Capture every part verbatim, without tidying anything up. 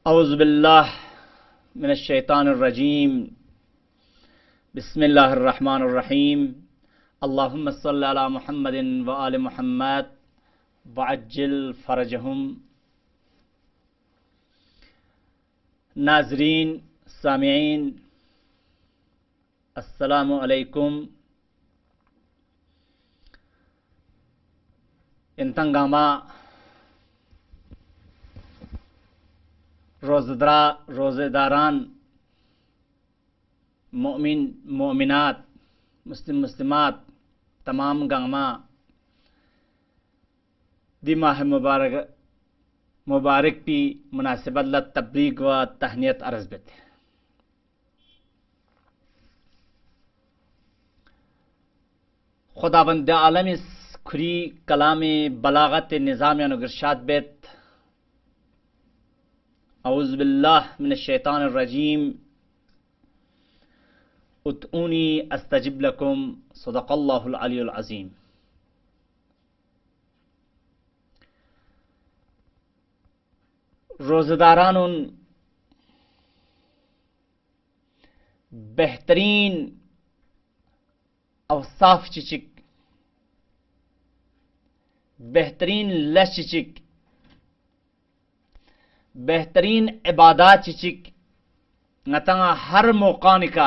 औज़ु बिल्लाह मिनश शैतानिर रजीम। बिस्मिल्लाहिर रहमानिर रहीम। अल्लाहुम्मा सल्लि अला मुहम्मदिन व आलि मुहम्मद वअज्जिल फरजहुम। नाज़रीन, सामिईन, अस्सलामु अलैकुम। इंतंगामा रोज़दरा रोज़ेदारान मोमिन मोमिनात मुस्लिम मुस्लिमात तमाम गामा दी माह मुबारक मुबारक पी मुनासिबत ल तब्लीग व तहनियत अर्ज़ बेते। खुदाबंद आलम इस खुरी कलाम बलागत निज़ाम अनुगिरशाद बेत। औज़ु बिल्लाह मिनश शैतानिर रजीम। उदऊनी अस्तजिब लकुम। सदक़ल्लाहुल अलियुल अज़ीम। रोज़ेदारान उन बेहतरीन अवसाफ चिचिक बेहतरीन लश चिचिक बेहतरीन इबादत चिचिक नतंगा हर मौकानिका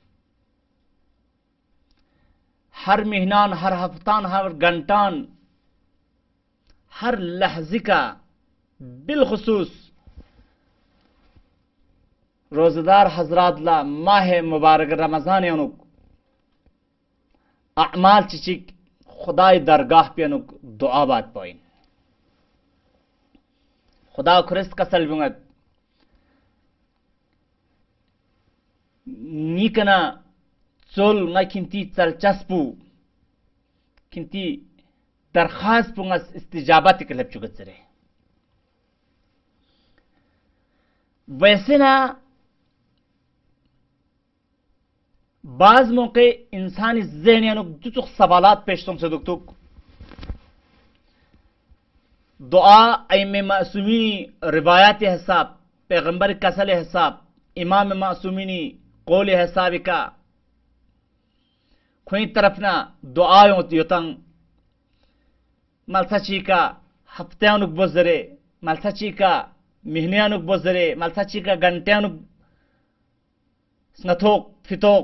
हर महीनान हर हफ्तान हर घंटान हर लहजिका बिलखुसूस रोज़ेदार हजरात ला माह मुबारक रमज़ान अनुक अमाल चिचिक खुदाई दरगाह पे अनुक दुआ बात पाइन। खुदा खुरिस्त कसल बुंगत नीकना चोल ना किंती चलचस्पू किंती दरखास्त पुंगस इस्तिजाबत कलब चुगत सरे। वैसे ना बाज मौके इंसानी ज़हन यानुक जुचुक सवालात पेश तुम से दुक्तुक दुआ इमाम मासूमीनी रिवायात हिसाब पैगंबर कसल हिसाब इमाम मासूमीनी कौल हिसाब का खुई तरफ ना दुआ योतंग मलसची का हफ्त्यानुक बोजरे मलसची का महीन्यानुक बोजरे मलसची का घंट्यानुक स्नथोक फितोक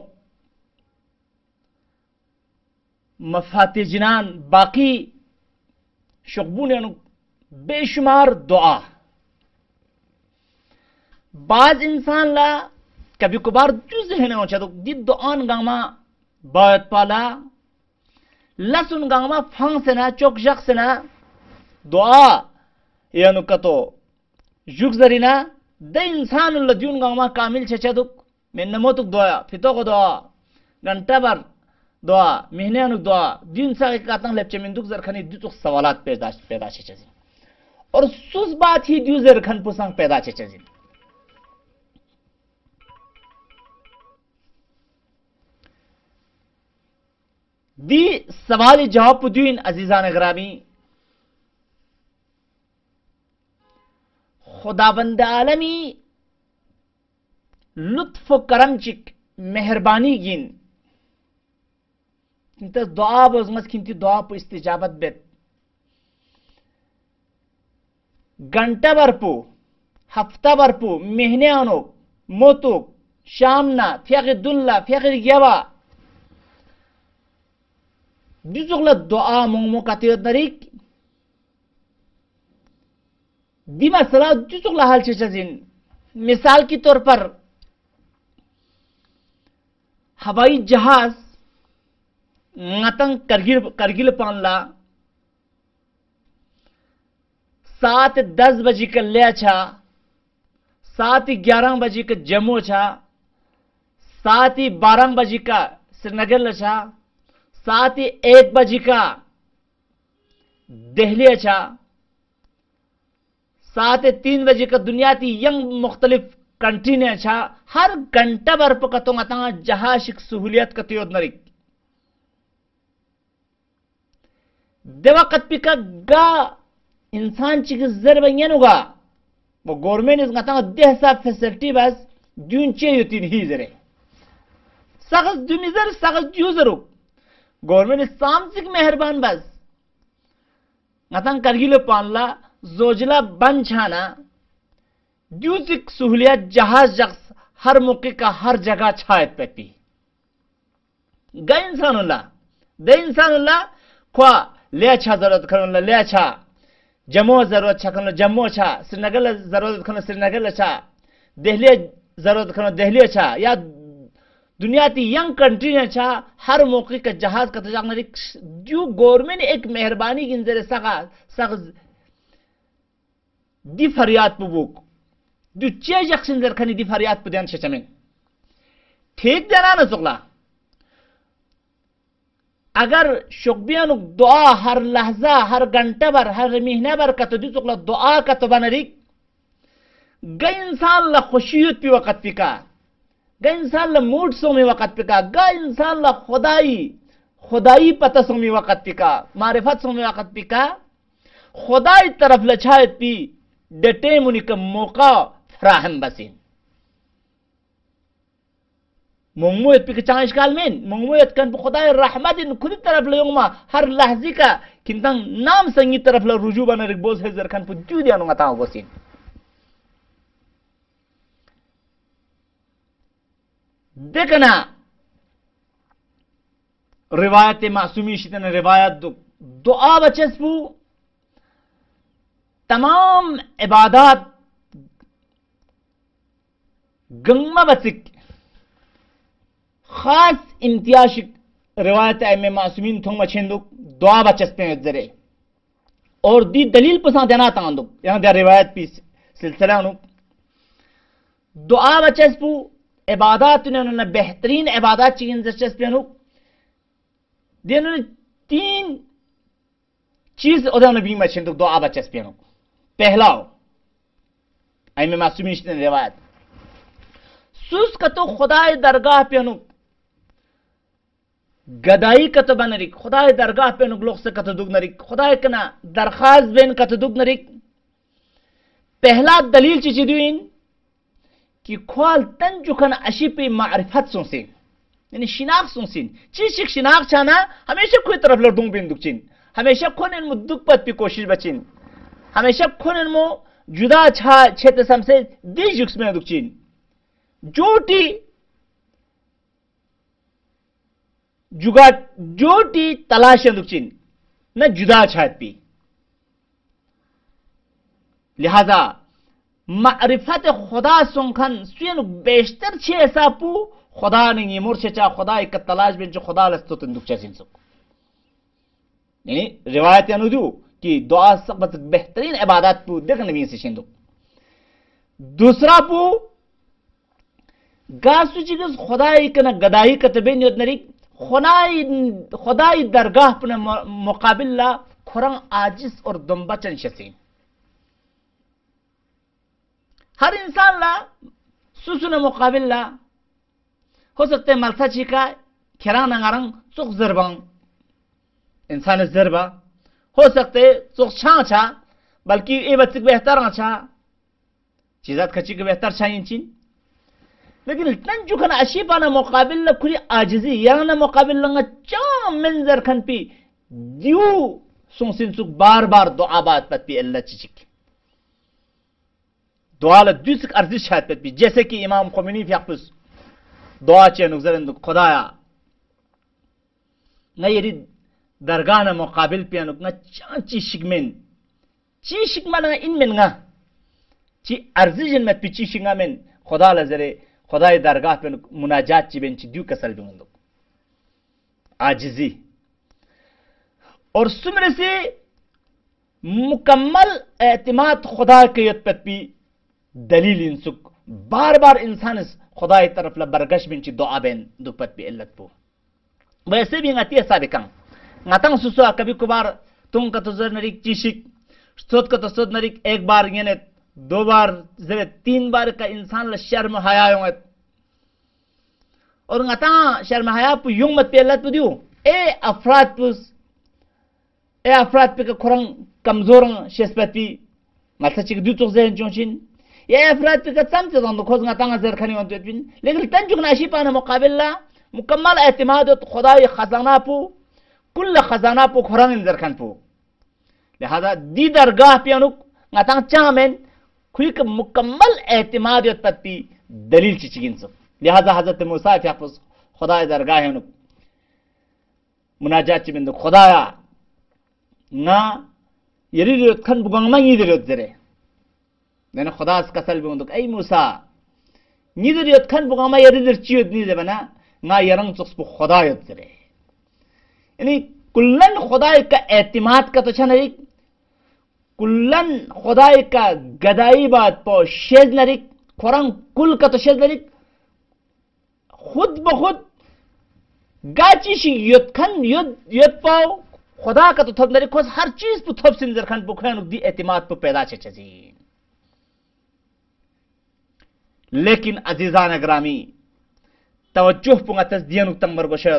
मफाती जिनान बाकी शुगबून यानुक बेशुमार दुआ। बाज इंसान ला कभी कभार जुज है ना तो दी दुआन गामा बात पाला लसुन गामा फंग से ना चौक जक से ना दुआ यानु कतो जुग जरीना द इंसान लद्यून गामा कामिल छे दुक मैं नमोतुक दुआ फितो को दुआ घंटा भर दुआ महीने अनु दुआ दिन सा कातंग लेपचे में दुक जरखनी दुक सवालात पैदा पैदा छे चीज और सुस बात ही दू जरखन पुसंग पैदा छे चीज। दी सवाल जवाब पुदीन अजीजान ग्रामी खुदाबंद आलमी लुत्फ करम चिक मेहरबानी गिन किंतु दुआ बोजमस किंतु दुआ पु इस्तिजाबत बेत घंटा बरपु हफ्ता बरपु महीने अनु मोतुक शामना फियागिर दुल्ला फियागिर यवा जुजुगला दुआ मुंगमो कातियत नरिक दिमा सला जुजुगला हाल चेचजिन। मिसाल के तौर पर हवाई जहाज ngатang करगिल करगिल पानला सात दस बजे का ले छा सात ग्यारह बजे का जम्मू छा सात बारह बजे का श्रीनगर छा सात एक बजे का दिल्ली छा सात तीन बजे का दुनिया की यंग मुख्तलिफ कंट्री ने छा हर घंटा भर पकतो ngатang जहाज सहूलियत कतियोद नरिक देवा कत्पिका गा इंसान चिक जरबयनुगा वो गवर्नमेंट इस गता देहसा फैसिलिटी बस दून चे युतिन ही जरे सगस दुनिजर सगस जूजरो गवर्नमेंट सामसिक मेहरबान बस गता करगिलो पानला जोजला बन छाना दूसिक सहूलियत जहाज जख्स हर मौके का हर जगह छायत पेपी गा इंसानुल्ला दे इंसानुल्ला ख्वा ले अच्छा जरूरत खरन ले अच्छा जम्मू जरूरत छा खरन जम्मू छा श्रीनगर जरूरत खरन श्रीनगर छा दिल्ली जरूरत खरन दिल्ली छा या दुनिया की यंग कंट्री ने छा हर मौके का जहाज का तजाक नरी जो गवर्नमेंट एक मेहरबानी की नजर सगा सग दी फरियाद पुबुक जो चे जक्सन जर खनी दी फरियाद पुद्यान शचमें ठीक जना न सुगला अगर शुक्बियान दुआ हर लहजा हर घंटा भर हर महीना भर का तो दुआ दुआ का तो बनरी गए इंसान ला खुशियत पी वक़्त पिका गए इंसान ला मूड सोमी वक़्त पिका गए इंसान ला खुदाई खुदाई पता सोमी वक़्त पिका मारिफत सोमी वक़्त पिका खुदाई तरफ लछायत पी डटे मुनि का मौका फ्राहम बसीन मुंगमुयत पिक चांश काल में मुंगमुयत कन खुदाई रहमत इन खुद तरफ ले योंमा हर लहजी का किंतंग नाम संगी तरफ ले रुजू बन रिकबोज है जरखन पु जू दिया नुंगा ताओ बसीन देखना रिवायत मासूमी शितन रिवायत दुआ बचस्पू तमाम इबादत गंगमा बसिक खास इम्तियाज रिवायत में मासूमीन थोंग मछेंदुक दुआ बचस्पे जरे और दी दलील पसा देना तांदुक यहां दे रिवायत पी सिलसिला नु दुआ बचस्पू इबादत ने उन्होंने बेहतरीन इबादत चीन दिलचस्पी नु देने तीन चीज उन्होंने भी मछेंदुक दुआ बचस्पी नु पहला आई में मासूमी रिवायत सुस का तो खुदाए दरगाह पे नु गदाई का तो बनरी खुदाए दरगाह पे नु लोग से का तो दुग नरी खुदाए कना दरखास्त बेन का तो दुग नरी पहला दलील चीज दुइन कि ख्वाल तन जुखन अशी पे मारिफत सोसे यानी शिनाख्त सोसिन चीज शिक शिनाख्त छाना हमेशा कोई तरफ लो दुंग बिन दुचिन हमेशा खोन इन मुद्दुक पत पे कोशिश बचिन हमेशा खोन इन मो जुदा छा क्षेत्र समसे दी जुक्स में दुचिन जोटी जुगा जोटी तलाश दुचिन न जुदा छात पी लिहाजा मारिफत खुदा सुंखन सुन बेशतर छे ऐसा पू खुदा नहीं मोर्चे चा खुदा एक तलाश बिन जो खुदा लस्तो तंदुक चसिन सुक यानी रिवायत अनुदू कि दुआ सब बेहतरीन इबादत पू देख नबी से शिंदु दूसरा पू गासु चिगस खुदाई कना गदाई कतबे नियत नरी खुदाई खुदाई दरगाह पर मुकाबिला खुरंग आजिज और दम्बचन शसीन हर इंसान ला सुसुन मुकाबिला हो सकते मलसा चिका खिरान नंगारंग सुख जरबंग इंसान जरबा हो सकते सुख छा छा बल्कि ए बच्चे बेहतर अच्छा चीजात खची के बेहतर छा इंचिन लेकिन तन जुखन अशीपाना मुकाबिल खुरी आजिजी याना मुकाबिल लंगा चा मंजर खन पी दियो सोसिन सुख बार बार दुआ बात पत पी अल्लाह चिचिक दुआ ल दुसक अर्जिश शायद पत पी जैसे कि इमाम खुमैनी फियाकुस दुआ चे नुजरन खुदाया न यदि दरगाह न मुकाबिल पे अनुक न चा चिशिक में चिशिक माना इन में ना ची अर्जिजन में पी चिशिंगा में खुदा ल जरे खुदाई दरगाह पे मुनाजात ची बेंच द्यू कसल बिंदु आजिजी और सुमरे से मुकम्मल एतमाद खुदा के यत पी दलील इंसुक बार बार इंसान इस खुदा की तरफ ला बरगश बिंच दुआ बेन दुपत पी इल्लत पो वैसे भी ngati साबिकं ngatang susua कभी कुबार तुम का तो जर नरिक चिशिक सोत का तो सोत नरिक एक बार यानी दो बार जब तीन बार का इंसान ला शर्म हया होंगे और ngata शर्म हया पु युंग मत पे इल्लत पुदियो ए अफराद पुस ए अफराद पे का खुरंग कमजोर शेस्पति मतलब चिक दु तो जहन जोचिन ये अफराद पे कसम से तो खोज ngata zerkhani on to bin लेकिन तंजुक नाशी पाने मुकाबला मुकम्मल एतमाद खुदाई खजाना पू कुल खजाना पू खुरान जरखन पू लिहाजा दी दरगाह पे अनुक ngata चामेन खुक मुकम्मल एतमाद पत्ती दलील चिचिगिन सो लिहाजा हजरत मूसा के आपस खुदाई दरगाह अनुक मुनाजात चिबिंदो खुदाया ना यरिरियत खन बुगंगमा यिरियत जरे मैंने खुदा से कसल भी उनको ऐ मूसा निदरियत खन बुगंगमा यरिरियत चियत नहीं देबना ना यरंग चुक्स पु खुदायत जरे यानी कुल्लन खुदाई का एतमाद का तो छनरिक कुल्लन खुदाई का गदाई बात पो शेज नरिक खुरंग कुल का तो शेज नरिक खुद बखुद गाची शी युद्ध खन युद्ध युद्ध पाओ खुदा का तो थप नरिक खोज हर चीज पु थप सिंजर खन पु खन दी एतमाद पु पैदा छे छजी लेकिन अजीजान ग्रामी तवज्जुह पुंगा तस्दियन तंबर गोशत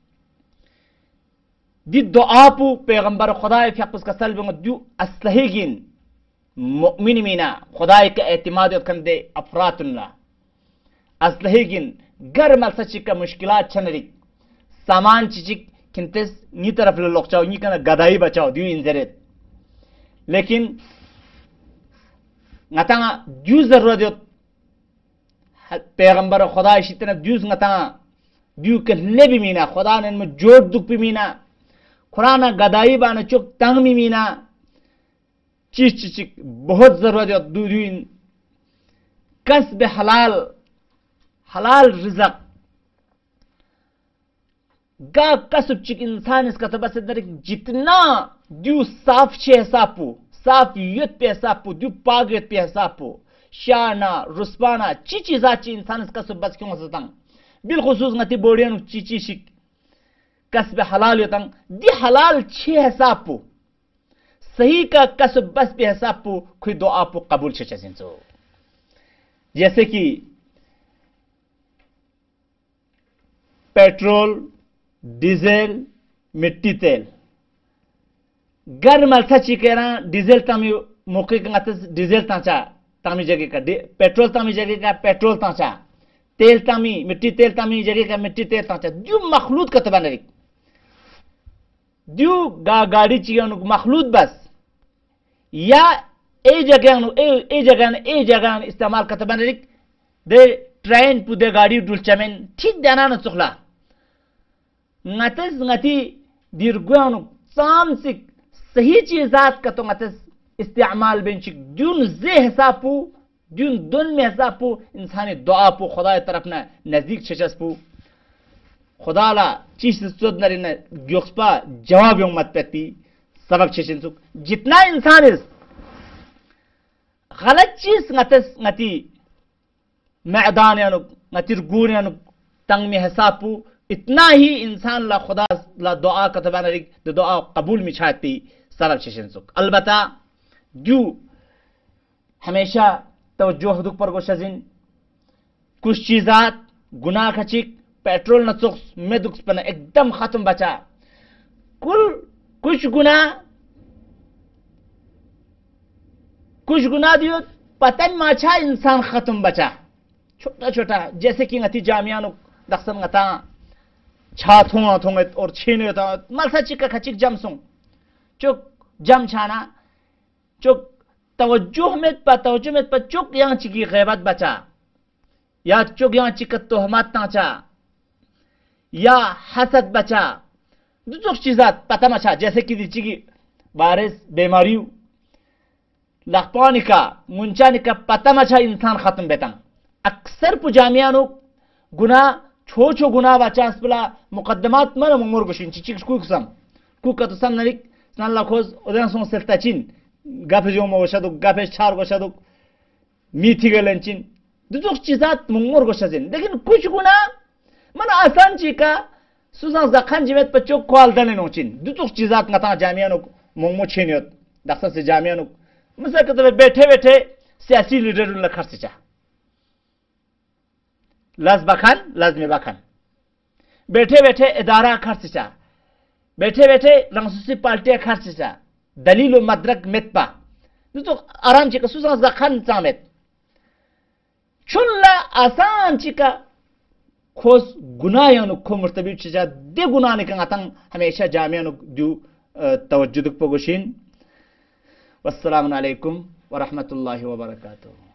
दी दुआ पु पैगंबर खुदा फिक्स का सल बंग दु असलहीगिन मुमिन मीना खुदा के एतमाद कंदे अफरातुल्ला असलहीगिन घर मल सची का मुश्किलात छनरी सामान चिचिक किंतस नी तरफ ले लोक चाओ नी कना गदाई बचाओ दु इंजरेत लेकिन ngata दु जरूरत पैगंबर खुदा शितना दूस ngata दु के ले भी मीना खुदा ने में जोड़ दुख भी मीना खुराना गदाई बाना चुक तंग भी मीना चीज चीज बहुत जरूरत दूरीन कसब हलाल हलाल रिज़्क गा कसब चिक इंसान इसका तो बस इधर जितना दु साफ छे सापू साफ युत पे सापू दु पागत पे सापू शाना रुस्पाना चीची जाची इंसान इसका सब बस क्यों सतंग बिलखुसूस ngati बोडियन चीची शिक कसब हलाल यतंग दी हलाल छे हिसाबपू सही का कसब बस पे हिसाबपू खुद दुआ पू कबूल छे छसिंचो जैसे कि पेट्रोल डीजल मिट्टी तेल गर्म अल्था चिकेरा डीजल तमी मौके का डीजल ताचा तामी जगह का पेट्रोल तामी जगह का पेट्रोल ताचा तेल तामी मिट्टी तेल तामी जगह का मिट्टी तेल ताचा जो मखलूत का तबा नरिक जो गा गाड़ी चियन मखलूत बस या ए जगह ए ए जगह ए जगह इस्तेमाल का तबा नरिक दे ट्रेन पुदे गाड़ी डुल चमेन ठीक देना न चुखला ngats ngati dirgwanu samsik सही चीजात का तो ngats इस्तेमाल बेंचिक जुन जे हिसाबपू जुन दुन में हिसाबपू इंसानी दुआ पू खुदा तरफ ना नजदीक छचसपू खुदा ला चीज सुद नरी न ग्योक्सपा जवाब यो मत पेती सबक छचिनसुक जितना इंसान इस गलत चीज ngats ngati मैदान यानु ngati गुण यानु तंग में हिसाबपू इतना ही इंसान ला खुदा ला दुआ का तबान रिक दुआ कबूल में छाती सबक छचिनसुक अलबत्ता जो हमेशा तवज्जो दुख पर गोशजिन कुछ चीजात गुनाह खचिक पेट्रोल न चुक्स में दुख पर एकदम खत्म बचा कुल कुछ गुनाह कुछ गुनाह दियो पतन माछा इंसान खत्म बचा छोटा छोटा जैसे कि ngati जामियानु दक्षम ngata छा थोंगा थोंगे और छीने था मलसा चिका खचिक जमसुंग चुक जम छाना चुक तवज्जुह में पर तवज्जुह में पर चुक यहाँ चिकी गैबत बचा या चुक यहाँ चिकत तोहमत ताचा या हसद बचा दूसरी चीज़ात पता मचा जैसे कि चिकी बारिश बीमारी लखपानी का मुंचानी का पता मचा इंसान खत्म बेतंग अक्सर पुजामियानो गुनाह छो छो गुनाह बचा असला मुकद्दमात मन मुमर गुशिन चिक कुकसम कुका तो सम नरिक नल्ला खोज उदन सों सेल्ताचिन गाफे जो मोशदु गाफे चार गोशदु मीठी गलंचिन दुदुक चीजात मुमर गोशजिन लेकिन कुछ गुनाह मन आसान चिका सुजा जखन जिमेत पचो क्वाल दने नोचिन दुदुक चीजात ngata जामियानो मुमो छेनियत दक्सा से जामियानो मसा कते बैठे बैठे सियासी लीडर ल खर्चा लज बखान लाजमी बखान बैठे बैठे इदारा खर्चा बैठे बैठे रंगसूसी पार्टी खर्चा दलील मद्रक मेतपा तो आराम से कसुसा जखन चामेत शुल्ला आसान चिका खोस गुनाह यानु खो मुर्तबी चिजा दे गुनाह निकंग अतंग हमेशा जामिया नु दु तवज्जुद पोगोशिन वस्सलामु अलैकुम व रहमतुल्लाहि व बरकातुहू।